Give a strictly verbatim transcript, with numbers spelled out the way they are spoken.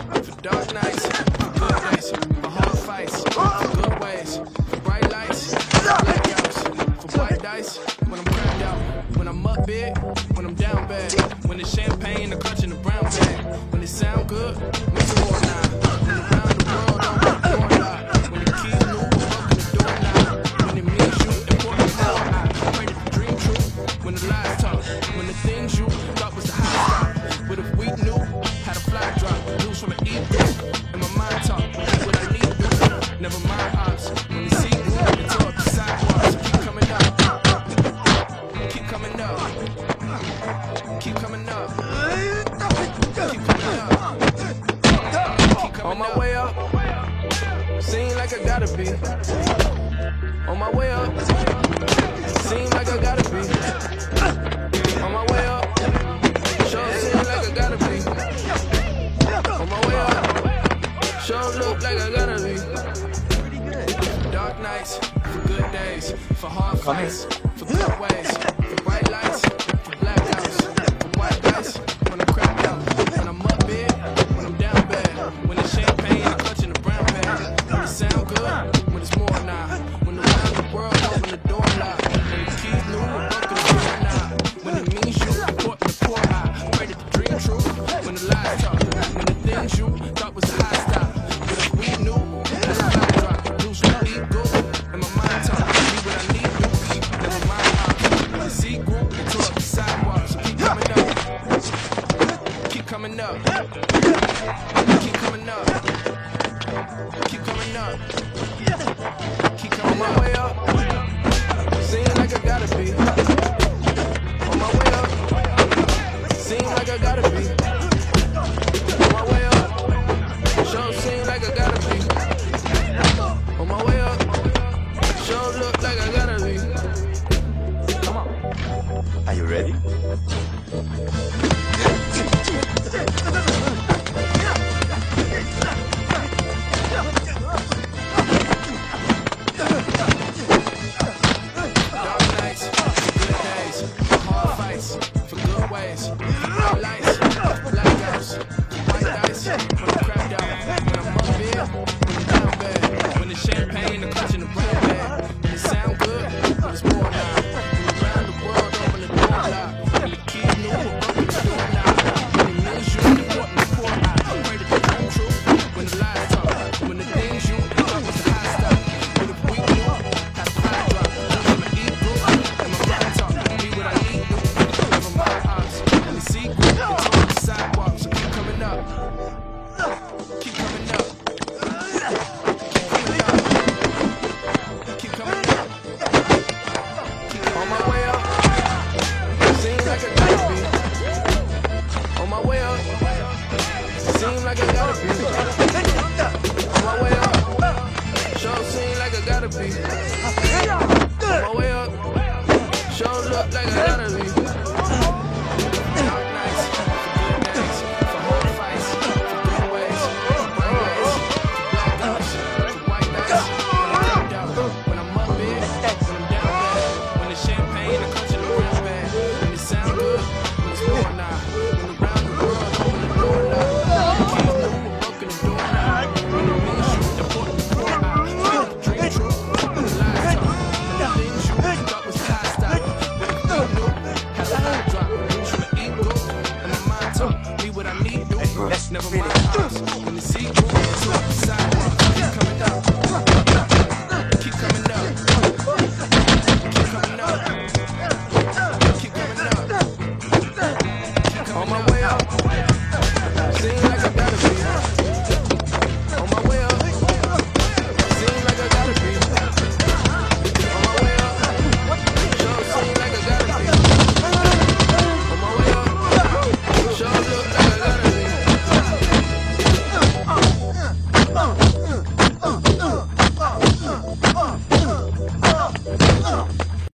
for dark nights, for good days, for hard fights, for good ways, for bright lights, for blackouts, for white dice. When I'm cracked out, when I'm up big, when I'm down bad, when it's champagne, the clutch in the brown bag, when it sound good, make some more now. When around the world, I'm on the door lock. When the keys move, open the door now. When it means you, important more. I pray that the dream true. When the lies talk, when the things you thought was the high stop. But if we knew how to fly drop, lose from an ego, and my mind talk, that's what I need to do. Never mind ops. When the sea grew, it tore up the sidewalks. Keep coming up. Keep coming up. Keep coming up. Keep coming up. Keep coming on my way up. Seem like I gotta be. On my way up. Seem like I gotta be. On my way up. Sure seem like I gotta be. On my way up. Sure look like I gotta be. Dark nights, for good days, for hard fights, for good ways, for bright lights, for blackouts, for white dice. When I'm cracked out, when I'm up big, when I'm down bad, when it's champagne, I'm clutching the brown bag. When it sound good, when it's more now. When around the world, open the door lock. When the keys new, I'm broken the door now. When it means you, important the poor eye. Pray that the dream true. When the lies talk, when the things you thought was the high stop. But if we knew, that's a high drop. Lose my ego, and my mind talk. Be what I need to. Never mind ops. When the sea grew, it tore up the sidewalks. So keep coming up. Keep coming up. Keep coming up. Keep coming up. Keep coming my way up. Seem like I gotta be. On my way up. Seem like I gotta be. On my way up. Sure seem like I gotta be. On my way up. Sure look like I gotta be. Come on. Are you ready? Dark nights, for good days, for hard fights, for good ways, for bright lights, for blackouts, for white dice. When I'm cracked out, when I'm up big, when I'm down bad, when it's champagne, the clutch in the brown bag, when it sound good, when it's more now. When around the world, open the door lock. When the keys new, I'm broken the door now. When it means you, important the poor eye. Pray that the dream true. When the lies talk, when the things you thought was the high stop. But if we knew how to fly drop, lose from an ego, and my mind talk, be what I need to. Never mind ops. When the sea grew, it tore up the sidewalks. So keep coming up. Keep coming up. Keep coming up. Keep on my way up. Seem like I gotta be. On my way up. Seem like I gotta be. On my way up. Sure seem like I gotta be. On my way up. Sure look like I gotta be. Dark nights, for good days, for hard fights, for good ways, for bright ways, for blackouts, for white nights. When I'm cracked out, when I'm up big, when I'm down bad, when it's champagne, the clutch in the brown bag, when it sound good, when it's more now. When around the world, open the door lock. When the keys new, I'm broken the door now. When it means you, important the poor eye. Pray that the dream true. When the lies talk, when the things you thought was the high stop. But if we knew how to high drop, lose from an ego, and my mind talk, be what I need to. Never mind ops. When the sea grew, it's up the sidewalk. Keep coming up.